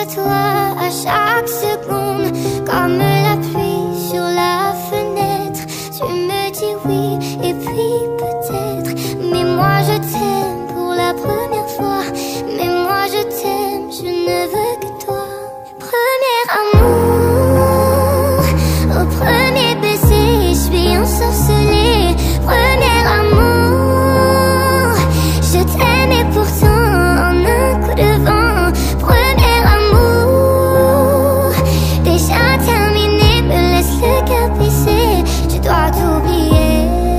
à toi à chaque seconde, comme la pluie sur la fenêtre. Tu me dis oui et puis peut-être, mais moi je t'aime pour la première fois. Mais moi je t'aime, je ne veux que toi. Premier amour, au premier baiser, je suis ensorcelée. Premier amour, je t'aime et pourtant en un coup de vent. Premier amour, déjà terminé, me laisse le cœur brisé. Tu dois t'oublier.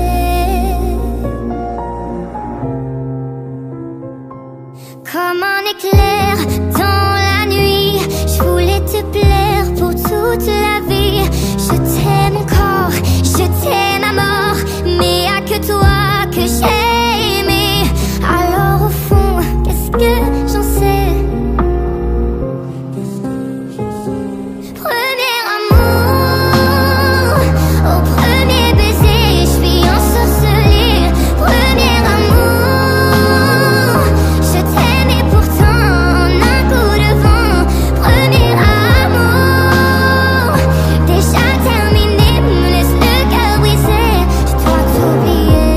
Comme un éclair dans la nuit, je voulais te plaire pour toute la vie. Je t'aime encore, je t'aime à mort, mais y'a que toi que j'ai aimé. Alors au fond, qu'est-ce que j'en sais? Premier amour, au premier baiser, je suis ensorcelée. Premier amour, je t'aime et pourtant en un coup de vent. Premier amour, déjà terminé, me laisse le cœur brisé. Je dois t'oublier.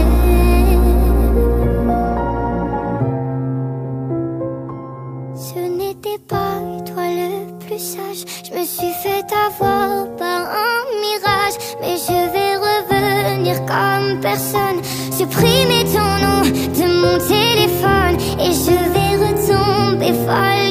Ce n'était pas toi le plus sage, je me suis fait avoir par un mirage. Mais je vais revenir comme personne, supprimer ton nom de mon téléphone, et je vais retomber folle